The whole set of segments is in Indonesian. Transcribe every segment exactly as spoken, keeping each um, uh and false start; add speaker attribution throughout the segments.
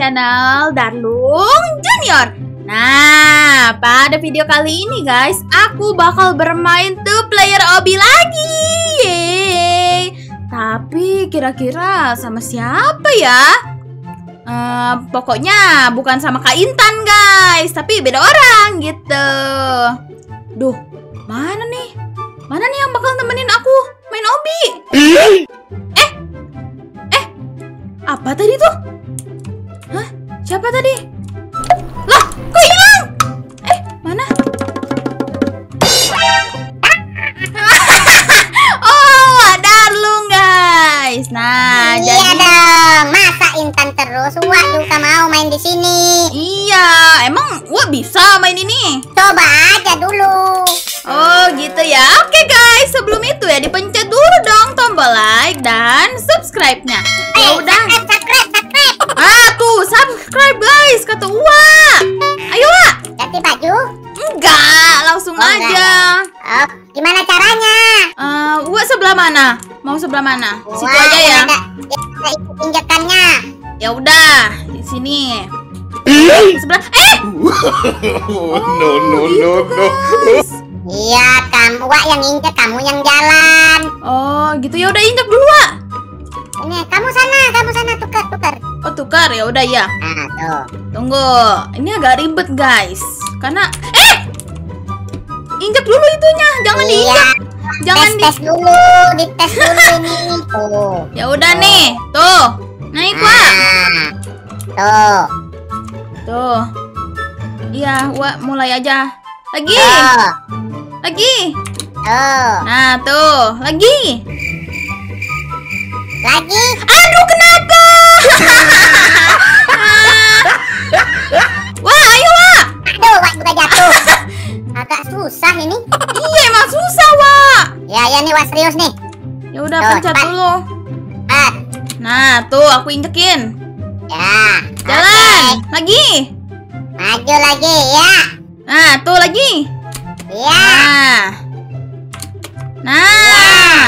Speaker 1: channel Darlung Junior. Nah, pada video kali ini guys, aku bakal bermain two player Obby lagi. Yeay. Tapi kira-kira sama siapa ya? Uh, pokoknya bukan sama Kak Intan guys, tapi beda orang gitu. Duh, mana nih? Mana nih yang bakal temenin aku main Obby? Eh, eh, apa tadi tuh? Hah? Siapa tadi? Lah, kok hilang? Eh, mana? Oh, Darlung guys. Nah,
Speaker 2: iya
Speaker 1: jadi
Speaker 2: dong. Masa Intan terus? Wah juga mau main di sini.
Speaker 1: Iya, emang Wak bisa main ini?
Speaker 2: Coba aja dulu.
Speaker 1: Oh gitu ya. Oke guys, sebelum itu ya dipencet dulu dong tombol like dan subscribe-nya. Ya
Speaker 2: Eh,
Speaker 1: udah.
Speaker 2: subscribe, subscribe, subscribe.
Speaker 1: Ah tuh subscribe guys kata Wak. Ayo Wak.
Speaker 2: Ganti baju?
Speaker 1: Enggak, langsung
Speaker 2: Oh, enggak
Speaker 1: aja.
Speaker 2: Oh, gimana caranya?
Speaker 1: Eh, Wak sebelah mana? Mau sebelah mana? Situ
Speaker 2: Wah,
Speaker 1: aja ya.
Speaker 2: Ada, ada injekannya.
Speaker 1: Ya udah, di sini. Sebelah. Eh.
Speaker 3: No no no no.
Speaker 2: Iya, kamu Wak yang injek, kamu yang jalan.
Speaker 1: Oh gitu ya udah injak dulu Wak.
Speaker 2: Ini kamu sana, kamu sana tukar, tukar.
Speaker 1: Oh tukar ya udah ya.
Speaker 2: Nah, tuh.
Speaker 1: Tunggu, ini agak ribet guys, karena eh injak dulu itunya, jangan
Speaker 2: Iya.
Speaker 1: diinjak, jangan
Speaker 2: tes,
Speaker 1: di.
Speaker 2: tes dulu, dites dulu ini. Tuh.
Speaker 1: Ya udah nih, tuh naik Wak,
Speaker 2: Nah, tuh.
Speaker 1: tuh, iya Wak mulai aja, lagi,
Speaker 2: Tuh.
Speaker 1: lagi,
Speaker 2: Tuh.
Speaker 1: nah tuh, lagi,
Speaker 2: Lagi.
Speaker 1: aduh kenapa? Wah ayo Wak,
Speaker 2: Aduh, Wak juga jatuh. Agak susah ini.
Speaker 1: iya emang susah Wak.
Speaker 2: Ya, ya nih Wak serius nih.
Speaker 1: Ya udah
Speaker 2: Tuh,
Speaker 1: pencet
Speaker 2: cepat.
Speaker 1: dulu.
Speaker 2: Empat.
Speaker 1: Nah tuh aku injekin.
Speaker 2: Ya.
Speaker 1: Jalan,
Speaker 2: Oke.
Speaker 1: lagi.
Speaker 2: Maju lagi ya.
Speaker 1: Nah, tuh lagi.
Speaker 2: Ya.
Speaker 1: Nah. Nah.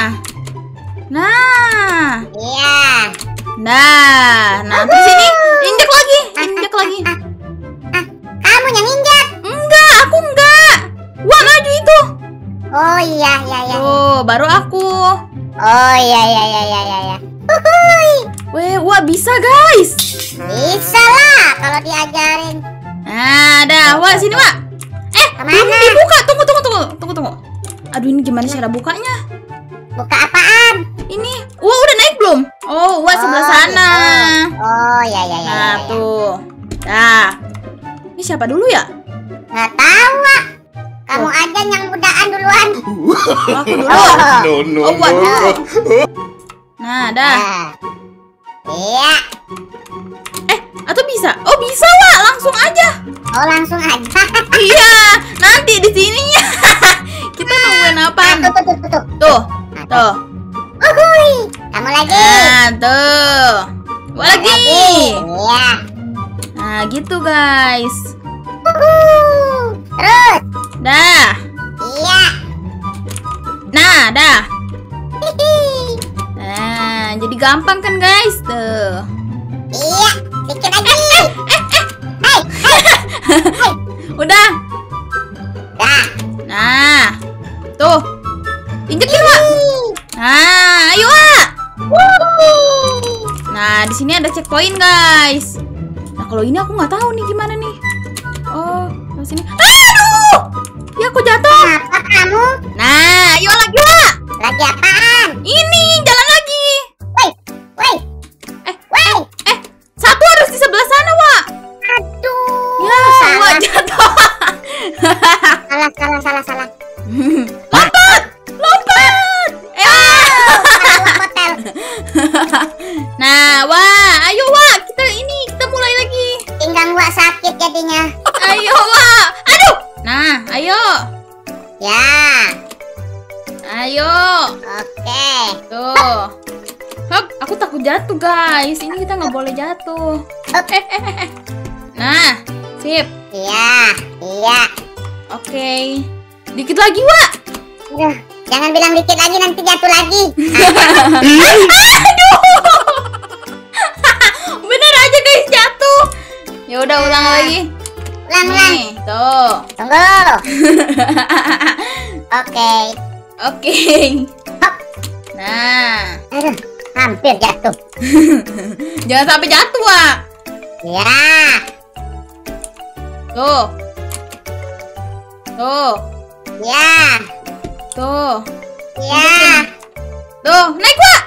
Speaker 1: Nah.
Speaker 2: Iya.
Speaker 1: Nah, nah terus ini injek lagi, injek lagi.
Speaker 2: Ah, kamu yang injak.
Speaker 1: Enggak, aku enggak. Wah, maju itu.
Speaker 2: Oh iya, iya, iya.
Speaker 1: Tuh, baru aku.
Speaker 2: Oh iya, iya, iya, iya, iya, iya. Huhuy.
Speaker 1: Weh, wah bisa, guys.
Speaker 2: Bisa lah kalau diajarin.
Speaker 1: Nah, dah, wah sini, Wak. Eh,
Speaker 2: Kemana?
Speaker 1: belum dibuka. Tunggu, tunggu, tunggu. Tunggu, tunggu. Aduh, ini gimana cara bukanya?
Speaker 2: Buka apaan?
Speaker 1: Ini, wah udah naik belum? Oh, wah sebelah
Speaker 2: Oh,
Speaker 1: sana.
Speaker 2: gitu. Oh iya, iya, iya.
Speaker 1: Nah,
Speaker 2: iya, iya.
Speaker 1: tuh. Nah. Ini siapa dulu ya?
Speaker 2: Nggak tahu, Wak. Kamu aja yang mudaan duluan.
Speaker 1: Oh, aku dulu.
Speaker 2: Oh.
Speaker 3: No no
Speaker 1: Oh, waduh.
Speaker 3: no.
Speaker 1: Nah, dah.
Speaker 2: Nah. Iya.
Speaker 1: Eh, atau bisa? Oh, bisa, Wak. Langsung aja.
Speaker 2: Oh langsung aja.
Speaker 1: Iya, nanti di sininya. Kita nungguin apa?
Speaker 2: Nah, tuh, tuh, tuh, tuh, tuh.
Speaker 1: Tuh. Tuh.
Speaker 2: Uhuy. Kamu lagi.
Speaker 1: Nah, tuh. Wah, lagi.
Speaker 2: Iya.
Speaker 1: Nah, gitu, guys.
Speaker 2: Uhuh. Terus.
Speaker 1: Dah.
Speaker 2: Iya.
Speaker 1: Nah, dah.
Speaker 2: Hihi.
Speaker 1: Nah, jadi gampang kan, guys? Tuh.
Speaker 2: Iya. Dikit lagi. Hei, hei.
Speaker 1: Udah.
Speaker 2: Dah.
Speaker 1: Nah. Tuh. Injekin, Wak. Nah, ayo, Wak. Nah, di sini ada checkpoint, guys. Nah, kalau ini aku nggak tahu nih gimana nih. Oh, di sini. Aduh! Ya, aku jatuh.
Speaker 2: Apa kamu?
Speaker 1: Nah, ayo lagi, Wak.
Speaker 2: Lagi apaan?
Speaker 1: Ini, jalan lagi.
Speaker 2: Woi, woi,
Speaker 1: Eh,
Speaker 2: woi.
Speaker 1: eh, satu harus di sebelah sana, Wak.
Speaker 2: Aduh.
Speaker 1: Ya,
Speaker 2: salah.
Speaker 1: Wak jatuh.
Speaker 2: Salah, salah, salah, salah.
Speaker 1: Lompat! Lompat! Eh.
Speaker 2: Salah hotel.
Speaker 1: Nah, Wak, ayo, Wak. Kita ini, kita mulai lagi.
Speaker 2: Pinggang Wak sakit jadinya.
Speaker 1: Ayo, Wak. Aduh. Nah, ayo.
Speaker 2: Ya.
Speaker 1: Ayo.
Speaker 2: Oke.
Speaker 1: Tuh. Hop, aku takut jatuh, guys. Ini kita nggak boleh jatuh.
Speaker 2: Oke.
Speaker 1: Nah, sip.
Speaker 2: Iya, iya.
Speaker 1: Oke. Dikit lagi, Wak.
Speaker 2: Aduh, jangan bilang dikit lagi nanti jatuh lagi.
Speaker 1: Aduh. Bener aja, guys, jatuh. Ya udah ulang lagi.
Speaker 2: Ulang, ulang.
Speaker 1: Nih, tuh.
Speaker 2: Tunggu. Oke.
Speaker 1: Oke. Nah,
Speaker 2: Aduh, hampir jatuh.
Speaker 1: jangan sampai jatuh, Wak.
Speaker 2: Ya.
Speaker 1: Tuh. Tuh.
Speaker 2: Ya.
Speaker 1: Tuh.
Speaker 2: Ya.
Speaker 1: Tuh, naik, Wak.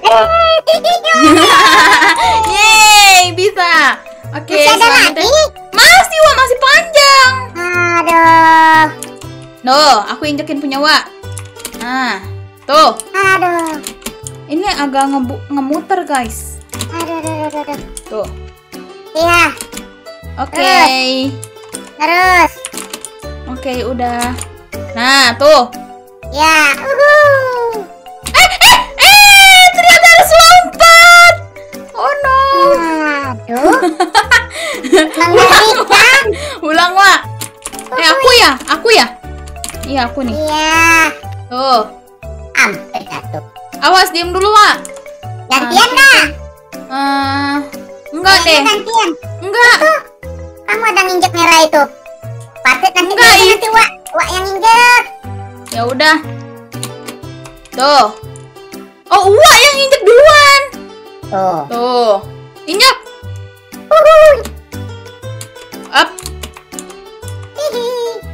Speaker 1: Yeay, bisa. Oke,
Speaker 2: Masih ada
Speaker 1: selanjutnya.
Speaker 2: lagi?
Speaker 1: Masih, Wak, masih panjang.
Speaker 2: Aduh.
Speaker 1: Tuh, aku injekin punya Wak. Nah, tuh.
Speaker 2: Aduh.
Speaker 1: Ini agak ngebu- ngemuter, guys.
Speaker 2: Aduh, aduh, aduh, aduh.
Speaker 1: Tuh.
Speaker 2: Iya.
Speaker 1: Oke.
Speaker 2: Terus.
Speaker 1: Oke, udah. Nah, tuh.
Speaker 2: Ya. Uhuh.
Speaker 1: Eh, eh, eh, ternyata harus lompat. Oh no.
Speaker 2: Aduh. Mengerikan.
Speaker 1: Ulang, Wak. Eh, aku ya, aku ya. Iya, aku nih.
Speaker 2: Iya.
Speaker 1: Tuh.
Speaker 2: Hampir jatuh.
Speaker 1: Awas, diem dulu, Wak.
Speaker 2: Gantian dah.
Speaker 1: Eh, enggak deh.
Speaker 2: Kayaknya gantian.
Speaker 1: Enggak.
Speaker 2: Kamu ada nginjek merah itu. Patut nanti
Speaker 1: Enggak,
Speaker 2: dia
Speaker 1: iya.
Speaker 2: nanti Wak. Wak yang injek.
Speaker 1: Ya udah. Tuh. Oh, Wak yang injek duluan.
Speaker 2: Tuh.
Speaker 1: Tuh. Injek.
Speaker 2: Uhuh.
Speaker 1: Up.
Speaker 2: Hihi.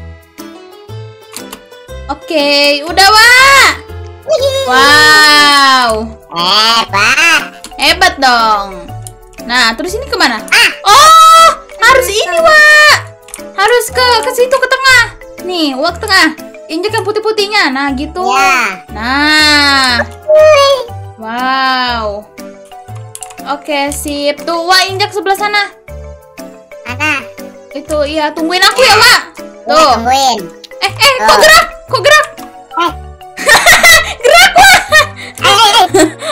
Speaker 1: Oke, udah, Wak.
Speaker 2: Hihi.
Speaker 1: Wow.
Speaker 2: Hebat.
Speaker 1: Hebat dong. Nah, terus ini kemana?
Speaker 2: Ah.
Speaker 1: Oh, harus ini, Wak. Harus ke ke situ, ke tengah. Nih, Wak ke tengah. Injek yang putih-putihnya. Nah, gitu.
Speaker 2: Ya.
Speaker 1: Nah.
Speaker 2: Wih.
Speaker 1: Wow. Oke, sip. Tuh, Wak injek sebelah sana.
Speaker 2: Mana?
Speaker 1: Itu, iya, tungguin aku ya, Wak.
Speaker 2: Tuh.
Speaker 1: Tuh.
Speaker 2: Tungguin.
Speaker 1: Eh, eh, kok
Speaker 2: Tuh.
Speaker 1: gerak? Kok gerak?
Speaker 2: Eh.
Speaker 1: Gerak, Wak.
Speaker 2: Eh, eh, eh.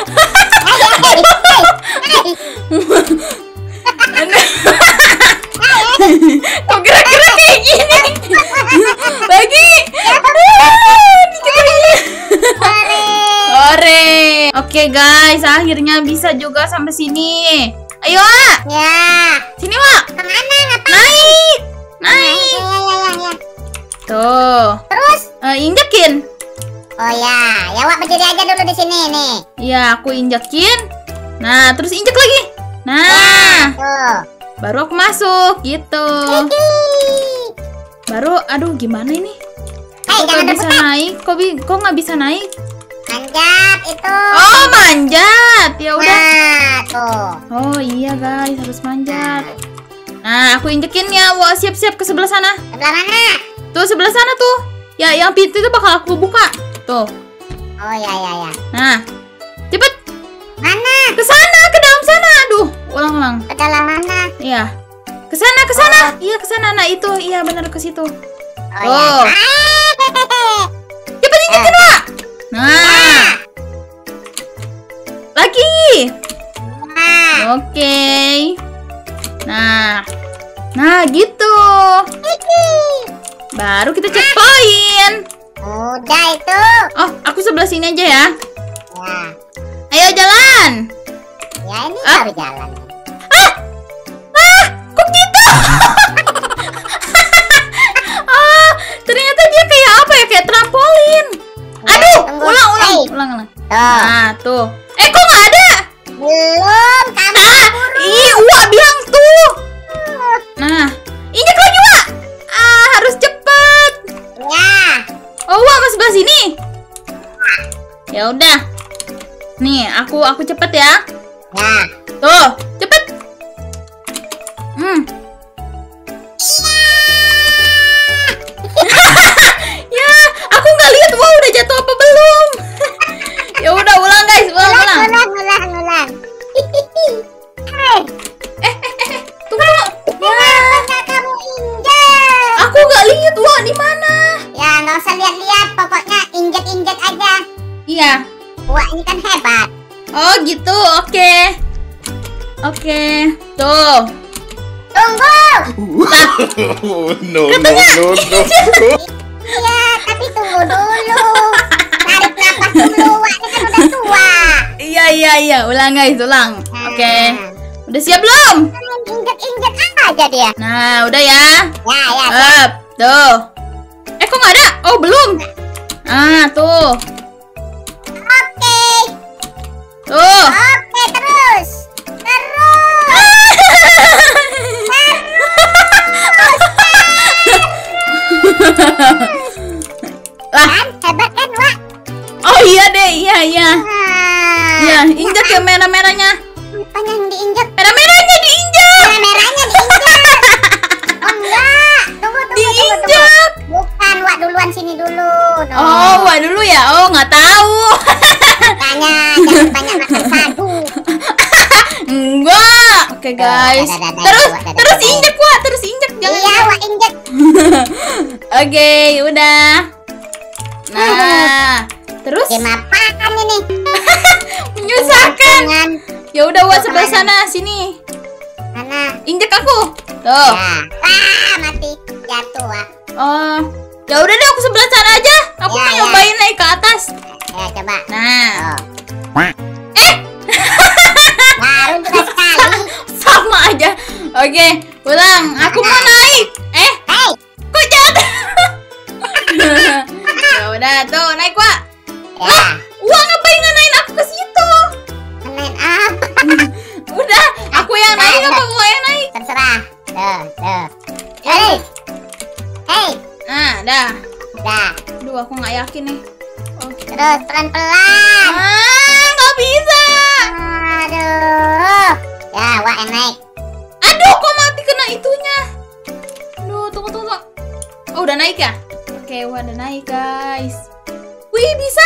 Speaker 1: Kok gerak-gerak kayak gini? Lagi. Dikit lagi. Ore. Oke, guys, akhirnya bisa juga sampai sini. Ayo, Wak.
Speaker 2: Ya.
Speaker 1: Sini, Wak.
Speaker 2: Kemana? Ngapain?
Speaker 1: Naik.
Speaker 2: Ya,
Speaker 1: Naik.
Speaker 2: ya, ya, ya, ya.
Speaker 1: Tuh.
Speaker 2: Terus?
Speaker 1: Eh, injekin.
Speaker 2: Oh ya, ya Wak berdiri aja dulu di sini nih.
Speaker 1: Iya, aku injekin. Nah, terus injek lagi. Nah,
Speaker 2: Tuh.
Speaker 1: baru aku masuk gitu.
Speaker 2: Hihi.
Speaker 1: Baru, aduh, gimana ini?
Speaker 2: Hei,
Speaker 1: Kok
Speaker 2: jangan
Speaker 1: bisa
Speaker 2: rebutan.
Speaker 1: naik? Kok, bi- kok nggak bisa naik?
Speaker 2: Manjat itu.
Speaker 1: Oh, manjat. Ya udah.
Speaker 2: Nah, tuh.
Speaker 1: Oh iya guys, harus manjat. Nah, aku injekin ya. Wah, siap-siap ke sebelah sana.
Speaker 2: Sebelah mana?
Speaker 1: Tuh, sebelah sana tuh. Ya, yang pintu itu bakal aku buka. Tuh.
Speaker 2: Oh ya, ya, ya.
Speaker 1: Nah, cepet
Speaker 2: Mana?
Speaker 1: ke sana, ke dalam sana. Aduh, ulang-ulang.
Speaker 2: Ke dalam mana?
Speaker 1: Iya. Ke sana, ke sana. Iya, ke sana. Nah, itu. Iya, benar ke situ.
Speaker 2: Oh,
Speaker 1: Oh.
Speaker 2: ya. Ah,
Speaker 1: Cepet injekin, Wak. Nah, lagi.
Speaker 2: Nah.
Speaker 1: Oke. Nah. Nah, gitu.
Speaker 2: Hihi.
Speaker 1: Baru kita cek poin.
Speaker 2: Udah itu.
Speaker 1: Oh, aku sebelah sini aja ya.
Speaker 2: Ya.
Speaker 1: Ayo jalan.
Speaker 2: Ya ini
Speaker 1: Ah.
Speaker 2: baru jalan.
Speaker 1: Ah, kok gitu? Ah, ternyata dia kayak apa ya? Kayak trampolin. Aduh,
Speaker 2: Tunggu.
Speaker 1: ulang, ulang,
Speaker 2: Hey.
Speaker 1: ulang, ulang.
Speaker 2: Tuh.
Speaker 1: Nah, tuh. Eh, kok nggak ada?
Speaker 2: Belum kamu.
Speaker 1: Ah, ih, Wak bilang tuh. Nah, injek lagi, Wak. Ah, harus cepet.
Speaker 2: Ya.
Speaker 1: Oh, Wak masih sebelah sini. Ya udah. Nih, aku aku cepet ya.
Speaker 2: Ya.
Speaker 1: Tuh, cepet. Hmm. Ya, aku nggak lihat. Wah, udah jatuh apa belum? Ya udah, ulang guys, ulang, ulang.
Speaker 2: Ulang, ulang, ulang. Hihihi. Hai.
Speaker 1: Eh, eh, eh, eh, tunggu. Ya,
Speaker 2: Kenapa kamu injek?
Speaker 1: aku nggak lihat. Wah, di mana?
Speaker 2: Ya nggak usah lihat-lihat, pokoknya injek-injek aja.
Speaker 1: Iya.
Speaker 2: Wah ini kan hebat.
Speaker 1: Oh, gitu. Oke. Oke. Tuh.
Speaker 2: Tunggu.
Speaker 3: Oh, no, no, no, no.
Speaker 2: Iya, tapi tunggu dulu. Tarik nafas dulu. Wah ini kan udah tua.
Speaker 1: Iya, iya, iya. Ulang guys, ulang.
Speaker 2: Nah.
Speaker 1: Oke. Udah siap belum?
Speaker 2: Ayo, injek-injek aja dia.
Speaker 1: Nah, udah ya.
Speaker 2: Ya, ya.
Speaker 1: Up, tuh. Eh, kok nggak ada? Oh, belum. Ah, tuh.
Speaker 2: Oke.
Speaker 1: Tuh.
Speaker 2: Oke, terus. Terus.
Speaker 1: Lah,
Speaker 2: Kan hebat kan, Wak?
Speaker 1: oh iya deh, iya iya.
Speaker 2: Nah,
Speaker 1: Ya, injak yang merah-merahnya.
Speaker 2: apanya yang diinjek?
Speaker 1: Merah-merahnya diinjak.
Speaker 2: Merah-merahnya diinjek. Oh enggak. Tunggu, tunggu, tunggu, tunggu.
Speaker 1: Diinjak.
Speaker 2: Bukan, Wak, duluan sini dulu. No.
Speaker 1: Oh, wah dulu ya. Oh, nggak tahu.
Speaker 2: Makanya jangan banyak makan sagu.
Speaker 1: Enggak. Oke, guys.
Speaker 2: Dadah, dadah,
Speaker 1: Terus
Speaker 2: dadah, dadah,
Speaker 1: terus
Speaker 2: dadah.
Speaker 1: injek, Wak. Terus injek jangan.
Speaker 2: Iya, Wak, injek.
Speaker 1: Oke, udah. Nah, terus
Speaker 2: Game apaan ini?
Speaker 1: menyusahkan.
Speaker 2: Dengan
Speaker 1: Ya udah, Wak, sebelah sana, sini.
Speaker 2: mana?
Speaker 1: Injek aku. Tuh.
Speaker 2: Ya. Ah, mati. Jatuh, Wak.
Speaker 1: Oh. Ya udah deh, aku sebelah sana aja. Aku
Speaker 2: Ya,
Speaker 1: mau
Speaker 2: ya.
Speaker 1: nyobain naik ke atas.
Speaker 2: Ya, coba.
Speaker 1: Nah,
Speaker 2: Oh. Baru juga sekali.
Speaker 1: sama aja. Oke, ulang. Aku mau naik. Eh,
Speaker 2: Hei,
Speaker 1: kok jatuh? Ya udah, tuh naik, Wak.
Speaker 2: ya.
Speaker 1: Wah, ngapain nganain aku ke situ?
Speaker 2: Main apa?
Speaker 1: Udah, aku yang naik apa gua yang naik?
Speaker 2: Terserah. Tuh, tuh. Hei. Hei.
Speaker 1: Nah, dah.
Speaker 2: Udah.
Speaker 1: Aduh, aku nggak yakin nih. Oh.
Speaker 2: Terus pelan-pelan.
Speaker 1: Ah, nggak bisa.
Speaker 2: Aduh. Ya, Wak yang naik.
Speaker 1: Aduh, kok mati kena itunya? Aduh, tunggu, tunggu, tunggu. Oh, udah naik ya? Oke, wah, udah naik, guys. Wih, bisa.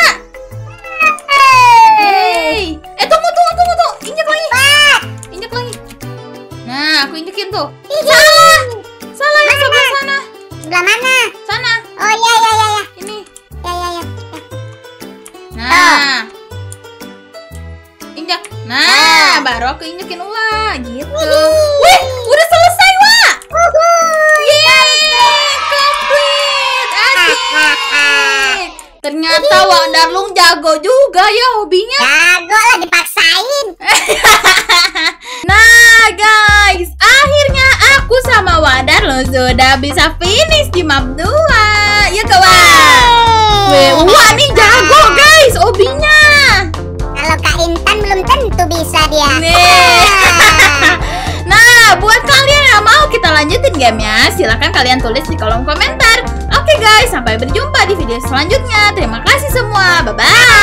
Speaker 1: Hey. Eh, tunggu, tunggu, tunggu, tunggu. Injek lagi. Injek lagi. Nah, aku injekin tuh. Salah. Salah yang sebelah sana.
Speaker 2: Sebelah mana?
Speaker 1: Sana.
Speaker 2: Oh, ya, ya, ya, ya.
Speaker 1: Ini.
Speaker 2: Ya, ya, ya.
Speaker 1: Nah. Injak. Nah, baru aku injekin ulang gitu. Wih, udah selesai, Wak. Yeay, complete. Asik. Ternyata Wak Darlung jago juga ya hobinya.
Speaker 2: Jago lah dipaksain.
Speaker 1: Nah, guys, akhirnya aku sama Wak Darlung sudah bisa finish di map dua. Ya, kawan. Wih, Wak nih jago, guys, hobinya.
Speaker 2: Kalau Kak Intan belum tentu bisa dia.
Speaker 1: Nih. Nah, buat kalian yang mau kita lanjutin gamenya, silahkan kalian tulis di kolom komentar. Oke guys, sampai berjumpa di video selanjutnya. Terima kasih semua, bye-bye.